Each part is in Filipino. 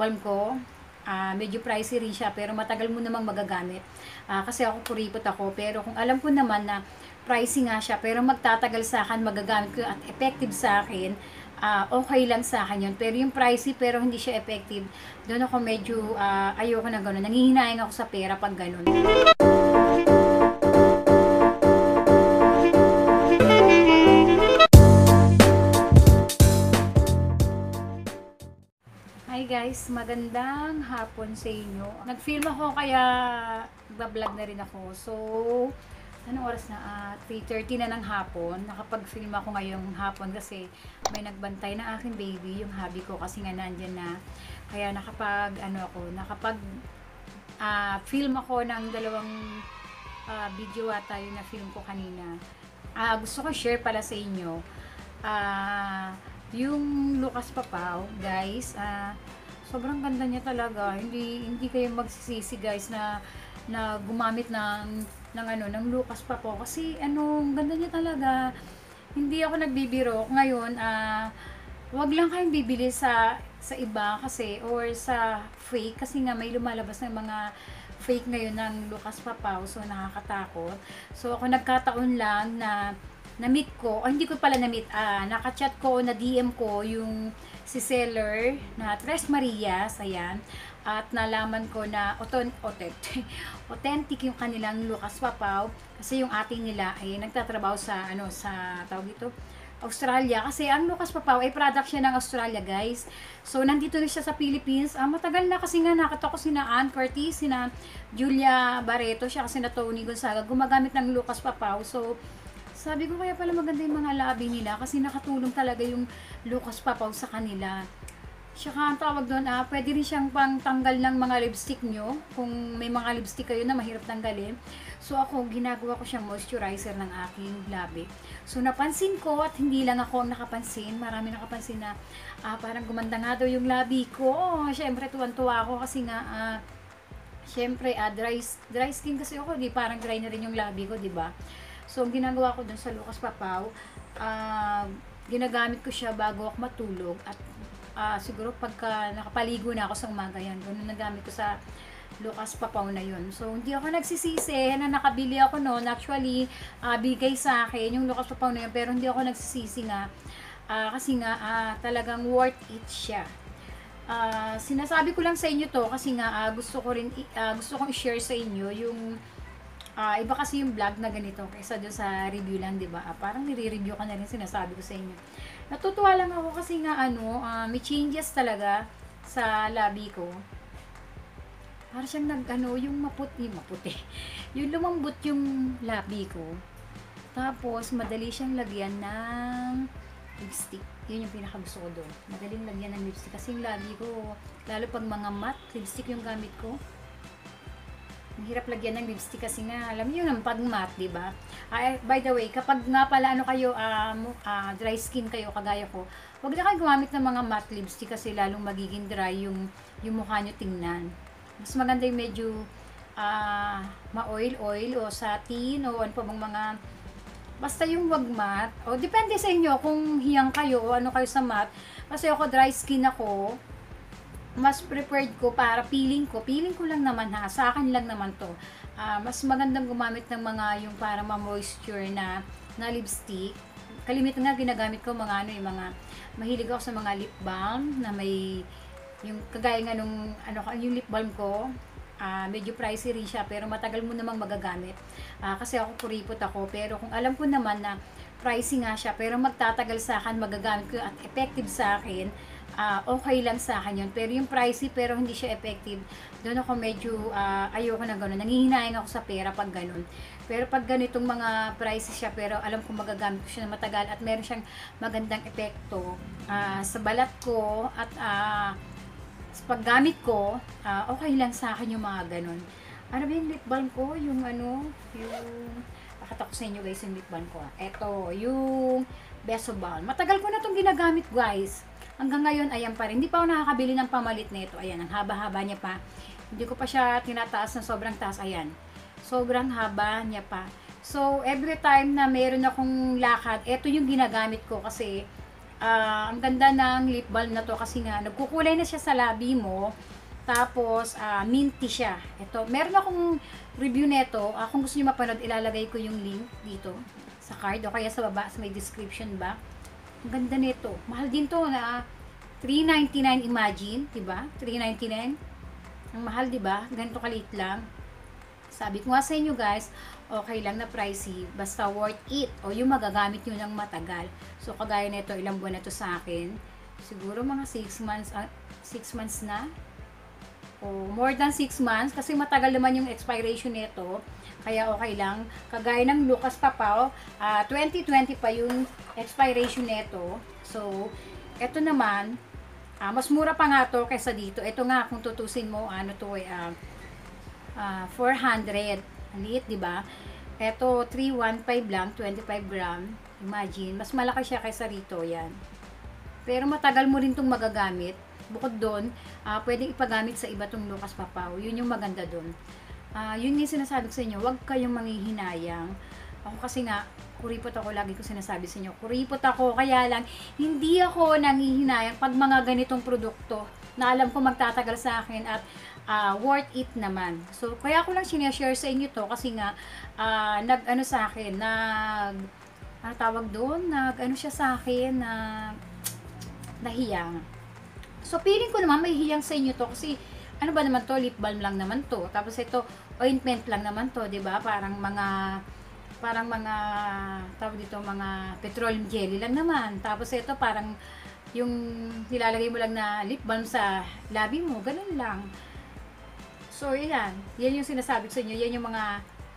balm ko. Medyo pricey rin siya pero matagal mo namang magagamit. Kasi ako kuripot ako pero kung alam ko naman na pricey nga siya pero magtatagal sa akin, magagamit ko at effective sa akin, okay lang sa akin yun. Pero yung pricey pero hindi siya effective, doon ako medyo ayoko na gano'n. Nangihinayang ako sa pera pag gano'n. Hi guys, magandang hapon sa inyo. Nag-film ako kaya nagba-vlog na rin ako. So, anong oras na? 3:30 na ng hapon. Nakapag-film ako ngayong hapon kasi may nagbantay na aking baby, yung hubby ko kasi nga nandyan na. Kaya film ako ng dalawang video ata yung na-film ko kanina. Gusto ko share pala sa inyo. Yung Lucas Papaw, guys, sobrang ganda niya talaga. Hindi kayo magsisisi, guys, na gumamit ng Lucas Papaw kasi ganda niya talaga. Hindi ako nagbibiro. Ngayon, wag lang kayong bibili sa iba kasi or sa fake kasi nga may lumalabas ng mga fake ngayon ng Lucas Papaw, so nakakatakot. So ako nagkataon lang na na-meet ko, hindi ko pala na-meet, naka-chat ko, na-DM ko yung si seller na Tres Marias, ayan, at nalaman ko na authentic yung kanilang Lucas Papaw kasi yung ating nila ay nagtatrabaho sa tawag dito, Australia, kasi ang Lucas Papaw ay product siya ng Australia, guys. So nandito na siya sa Philippines. Matagal na kasi nga nakita ko sina Ann Curtis, sina Julia Barreto, siya kasi na Tony Gonzaga gumagamit ng Lucas Papaw. So sabi ko kaya pala maganda yung mga labi nila kasi nakatulong talaga yung Lucas Papaw sa kanila. Saka ang tawag doon, pwede rin siyang pang tanggal ng mga lipstick nyo kung may mga lipstick kayo na mahirap tanggalin. So ako, ginagawa ko siyang moisturizer ng aking labi. So napansin ko at hindi lang ako ang nakapansin, marami nakapansin na parang gumanda nga daw yung labi ko. Syempre tuwan-tuwa ako kasi nga syempre dry skin kasi ako, di parang dry na rin yung labi ko, di ba? So, ang ginagawa ko dun sa Lucas Papaw, ginagamit ko siya bago ako matulog at siguro pagka nakapaligo na ako sa umaga yan, ganun nagamit ko sa Lucas Papaw na yun. So, hindi ako nagsisisi na nakabili ako noon. Actually, bigay sa akin yung Lucas Papaw na yun, pero hindi ako nagsisisi nga kasi nga talagang worth it siya. Sinasabi ko lang sa inyo to kasi nga gusto kong i-share sa inyo yung iba kasi yung vlog na ganito kaysa doon sa review lang, 'di ba? Parang nire-review ka na rin, sinasabi ko sa inyo. Natutuwa lang ako kasi nga may changes talaga sa labi ko. Para siyang yung maputi. Yung lumambot yung labi ko. Tapos madali siyang lagyan ng lipstick. Yun yung pinakagusto ko doon. Madaling lagyan ng lipstick kasi yung labi ko, lalo pag mga matte lipstick yung gamit ko. Ang hirap lagyan ng lipstick kasi nga, alam niyo naman pag matte, di ba? By the way, kapag nga pala kayo, dry skin kayo kagaya ko, wag na kayo gumamit ng mga matte lipstick kasi lalong magiging dry yung mukha niyo tingnan. Mas maganda yung medyo ma-oil o satin o ano pa bang mga, basta yung wag matte. O depende sa inyo kung hiyang kayo o ano kayo sa matte. Kasi ako dry skin ako, mas preferred ko para feeling ko lang naman sa akin lang naman to. Mas magandang gumamit ng mga yung para ma-moisture na lipstick. Kalimitan nga ginagamit ko mga yung mga mahilig ako sa mga lip balm na may yung kagaya nga nung yung lip balm ko. Medyo pricey rin siya pero matagal mo namang magagamit. Kasi ako kuripot ako pero kung alam ko naman na pricey nga siya pero magtatagal sa akin, magagamit ko at effective sa akin, okay lang sa akin yun. Pero yung pricey pero hindi siya effective, doon ako medyo ayoko na gano'n. Nangihinayang ako sa pera pag gano'n. Pero pag ganitong mga pricey siya pero alam ko magagamit ko siya na matagal at meron siyang magandang epekto sa balat ko at sa paggamit ko, okay lang sa akin yung mga gano'n. Ano ba yung lip balm ko? Yung pakita ko sa inyo guys yung lip balm ko. Ito, yung Beso Balm. Matagal ko na itong ginagamit, guys. Hanggang ngayon, ayan pa rin. Hindi pa ako nakakabili ng pamalit nito. Ayan, ang haba-haba niya pa. Hindi ko pa siya tinataas na sobrang taas. Ayan. Sobrang haba niya pa. So, every time na meron akong lakad, ito yung ginagamit ko kasi Ang ganda ng lip balm na to kasi nga nagkukulay na siya sa labi mo. Tapos minty siya. Ito, meron akong review nito. Kung gusto niyo mapanood, ilalagay ko yung link dito sa card o kaya sa baba sa may description ba. Ang ganda nito. Mahal din to na $3.99, imagine, 'di ba? $3.99. Ang mahal, 'di ba? Ganito kaliit lang. Sabi ko nga sa inyo guys, okay lang na pricey, basta worth it o yung magagamit nyo ng matagal. So kagaya nito, ilang buwan na to sa akin. Siguro mga 6 months, 6 months na. O more than 6 months kasi matagal naman yung expiration nito. Kaya okay lang. Kagaya ng Lucas Papaw, 2020 pa yung expiration nito. So, eto naman, mas mura pa nga to kaysa dito. Ito nga, kung tutusin mo, ano to 400. Ang liit, di ba? Ito, 315 lang, 25 gram. Imagine, mas malaki siya kaysa rito, yan. Pero matagal mo rin itong magagamit. Bukod doon, pwedeng ipagamit sa iba tong Lucas Papaw. Yun yung maganda doon. Yun yung sinasabi ko sa inyo, huwag kayong manghihinayang. Ako kasi nga, kuripot ako, lagi ko sinasabi sa inyo, kuripot ako, kaya lang, hindi ako nanghihinayang pag mga ganitong produkto na alam ko magtatagal sa akin at worth it naman. So, kaya ko lang sinashare sa inyo to kasi nga, nag-ano sa akin, tawag doon, nag-ano siya sa akin, nahiyang. So, feeling ko naman may hiyang sa inyo to kasi, ano ba naman to, lip balm lang naman to. Tapos ito, ointment lang naman to, 'di ba? Parang mga tawag dito, mga petroleum jelly lang naman. Tapos ito parang yung nilalagay mo lang na lip balm sa labi mo, ganun lang. So, yan yung sinasabi ko sa inyo. Yan yung mga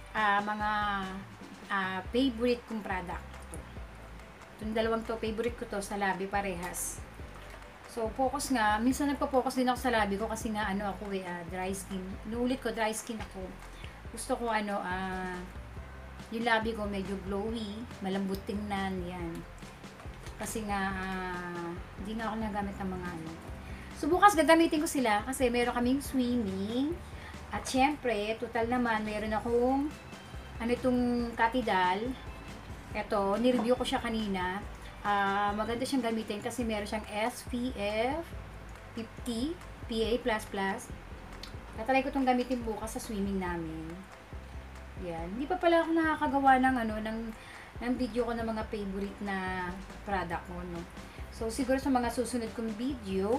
favorite kong product. Itong dalawang to, favorite ko to sa labi parehas. So, focus nga. Minsan nagpo-focus din ako sa labi ko kasi nga ano ako dry skin. Inuulit ko, dry skin ako. Gusto ko yung labi ko medyo glowy, malambot tingnan, yan. Kasi nga, hindi na ako nagamit ng mga ano. So, bukas gagamitin ko sila kasi meron kaming swimming. At syempre, total naman, meron akong itong Catidal. Ito, nireview ko siya kanina. Maganda siyang gamitin kasi meron siyang SPF 50 PA++. Tatry ko itong gamitin bukas sa swimming namin. Yan. Hindi pa pala ako nakakagawa ng video ko ng mga favorite na product ko, no? So, siguro sa mga susunod kong video,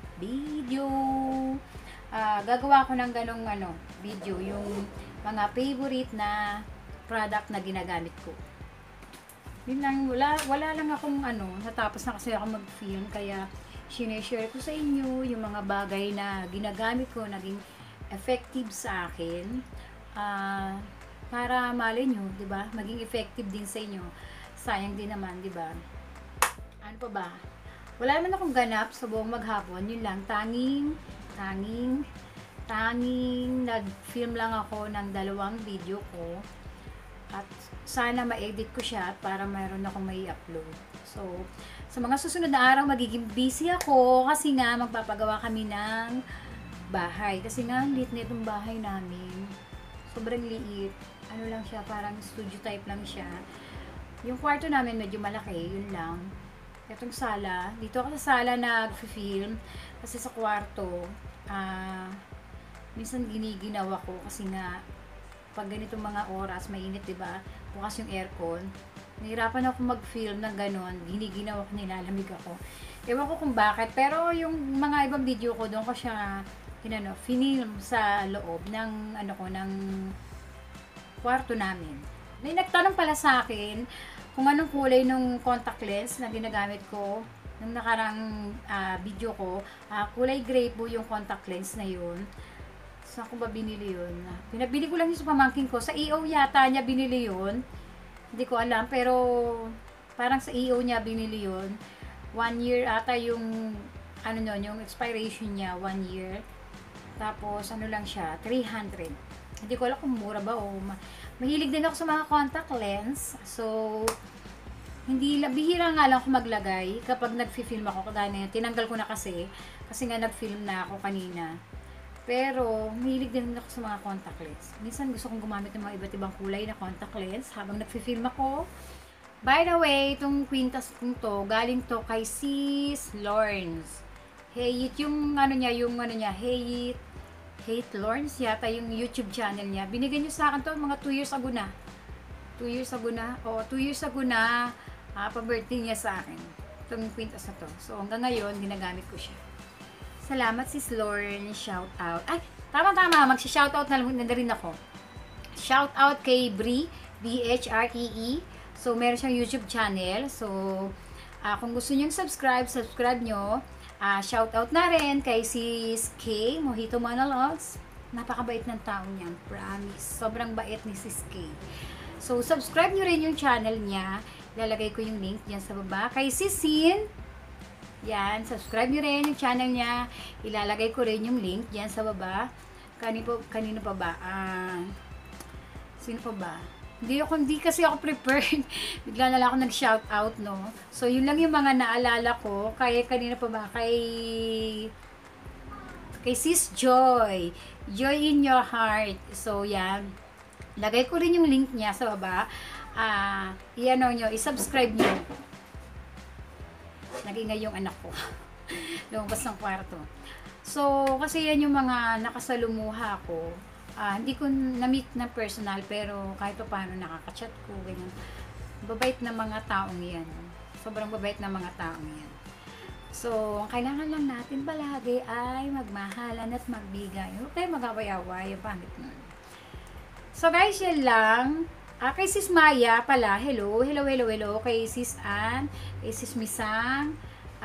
gagawa ko ng ganong video, yung mga favorite na product na ginagamit ko. Yun lang, wala lang akong natapos na kasi ako mag-film, kaya sineshare ko sa inyo yung mga bagay na ginagamit ko, naging effective sa akin. Para malay nyo, di ba? Maging effective din sa inyo. Sayang din naman, di ba? Ano pa ba? Wala naman akong ganap sa buong maghapon. Yun lang, tanging nag-film lang ako ng 2 video ko. At sana ma-edit ko siya para mayroon akong may upload. So, sa mga susunod na araw, magiging busy ako kasi nga magpapagawa kami ng bahay. Kasi nga, liit na itong bahay namin. Sobrang liit. Ano lang siya, parang studio type lang siya. Yung kwarto namin medyo malaki, yun lang. Itong sala, dito ako sa sala nag-film kasi sa kwarto, minsan giniginaw ako kasi nga pag ganitong mga oras, mainit, diba? Bukas yung aircon. Nahirapan ako mag-film ng ganon, giniginaw ako, nilalamig ako. Ewan ko kung bakit, pero yung mga ibang video ko, doon ko siya film sa loob ng ng kwarto namin. May nagtanong pala sa akin kung anong kulay ng contact lens na ginagamit ko nung nakarang video ko. Kulay gray po yung contact lens na yun. Saan ko ba binili yun? Pinabili ko lang yung sa pamangkin ko. Sa EO yata niya binili yun. Hindi ko alam, pero parang sa EO niya binili yun. 1 year ata yung yung expiration niya, 1 year. Tapos, lang siya, 300. Hindi ko alam kung mura ba o mahilig din ako sa mga contact lens. So, bihira nga lang ako maglagay kapag nag-film ako. Kagaya na yun, tinanggal ko na kasi nga nag-film na ako kanina. Pero, mahilig din ako sa mga contact lens. Minsan gusto kong gumamit ng mga iba't ibang kulay na contact lens habang nag-film ako. By the way, itong kwintas kong to, galing to kay Sis Lawrence. Hate yung ano niya, Hate Lawrence yata yung YouTube channel niya. Binigay niyo sa akin to mga 2 years ago na. 2 years ago na. O, 2 years ago na, pa-birthday niya sa akin. Itong kwintas na to. So, hanggang ngayon, ginagamit ko siya. Salamat, Sis Lawrence. Shout out. Ay, tama-tama. Magsi-shout out na rin ako. Shout out kay Bree, B-H-R-E-E. So, meron siyang YouTube channel. So, kung gusto nyo subscribe nyo. Shout out na rin kay Sis K, Mojito Monologues. Napakabait ng tao niya, promise. Sobrang bait ni Sis K. So, subscribe nyo rin yung channel niya. Ilalagay ko yung link dyan sa baba. Kay Sis Sin, yan, subscribe nyo rin yung channel niya. Ilalagay ko rin yung link dyan sa baba. Kanino pa ba? Sino pa ba? Hindi kasi ako prepared. Bigla na lang ako nag-shout out, no? So, yun lang yung mga naalala ko. Kanina pa ba? Kay Sis Joy. Joy in your heart. So, yan. Lagay ko rin yung link niya sa baba. I-subscribe nyo. Nag-ingay yung anak ko. Lumabas ng kwarto. So, kasi yan yung mga nakasalumuha ko. Hindi ko na-meet na personal, pero kahit pa paano nakaka-chat ko, ganyan. Babait na mga taong yan. Sobrang babait na mga taong yan. So, ang kailangan lang natin palagi ay magmahalan at magbigay. Huwag tayo mag-away-away, yung pangit nun. So, guys, yan lang. Kay Sis Maya pala, hello. Kay Sis Ann, kay Sis Misang,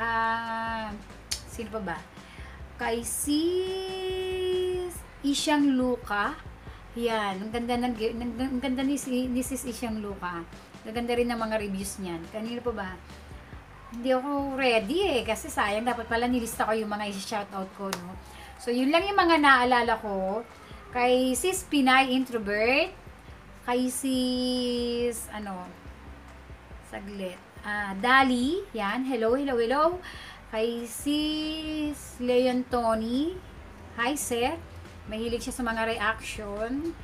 sino pa ba? Kay Sis Isyang Luka. Yan, ang ganda ni Sis Isyang Luka. Gaganda rin ng mga reviews niyan. Kanina pa ba? Hindi ako ready kasi sayang, dapat pala nilista ko yung mga i-shoutout ko, no? So, yun lang yung mga naalala ko. Kay Sis Pinay Introvert, kay Sis, saglit, Dali, yan, hello. Kay Sis Leon Tony, hi sir, mahilig siya sa mga reaction.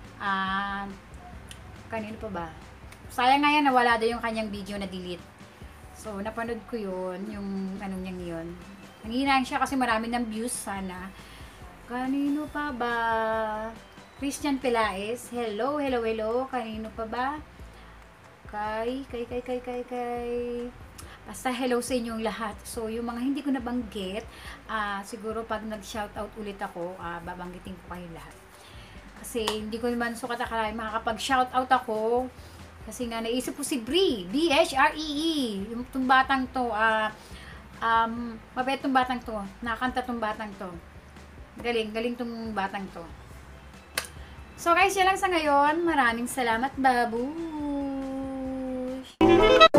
Kanino pa ba? Sayang nga yan, nawala daw yung kanyang video na delete. So, napanood ko yun, yung niyang yun. Nanginayang siya kasi marami ng views sana. Kanino pa ba? Christian Pelaez, hello. Kanino pa ba? Kay. Basta hello sa inyong lahat. So, yung mga hindi ko nabanggit, siguro pag nag-shoutout ulit ako, babanggitin ko kayo lahat. Kasi hindi ko naman sukat akalain makakapag-shoutout ako. Kasi nga naisip ko si Bree, B-H-R-E-E. Yung tong batang to, mabait tong batang to. Nakakanta tong batang to. Galing tong batang to. So guys, yan lang sa ngayon. Maraming salamat, babush!